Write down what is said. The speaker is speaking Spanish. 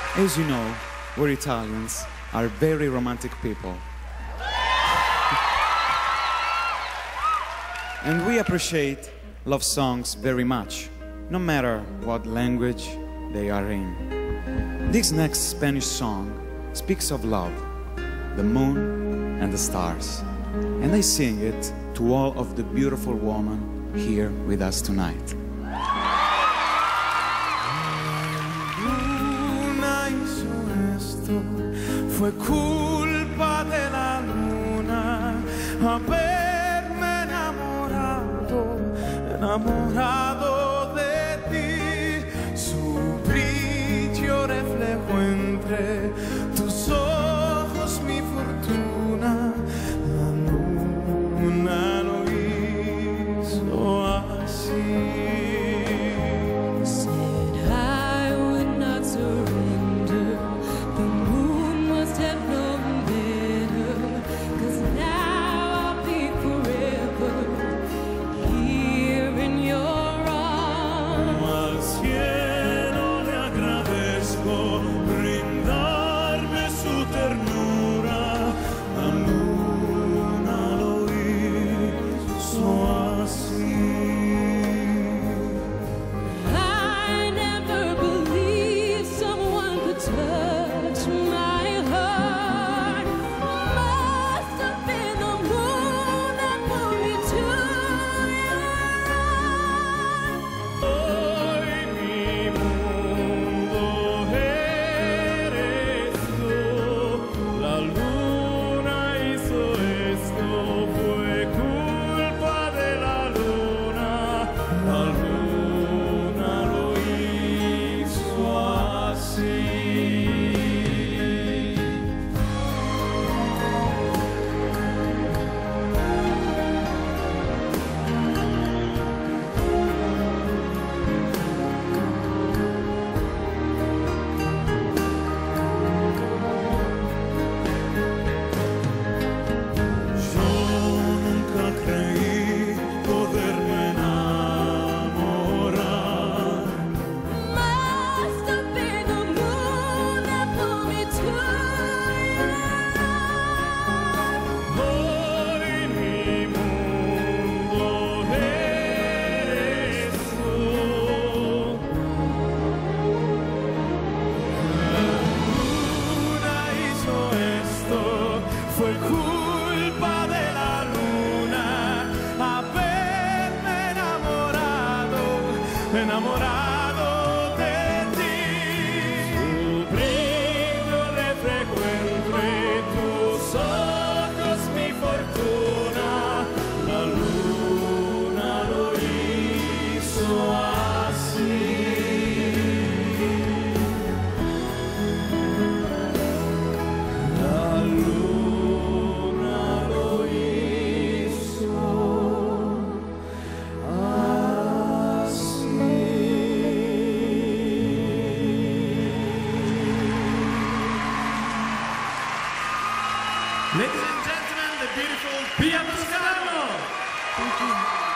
As you know, we Italians are very romantic people. And we appreciate love songs very much, no matter what language they are in. This next Spanish song speaks of love, the moon and the stars. And I sing it to all of the beautiful women here with us tonight. Luna hizo esto, fue culpa de la luna, haberme enamorado de ti, su brillo reflejo entre tus ojos mi fortuna, la luna lo hizo así. Fue culpa de la luna haberme enamorado de ti. Su brillo reflejo entre tus ojos mi fortuna, la luna lo hizo así. La luna Ladies and gentlemen, the beautiful Pia Toscano. Thank you.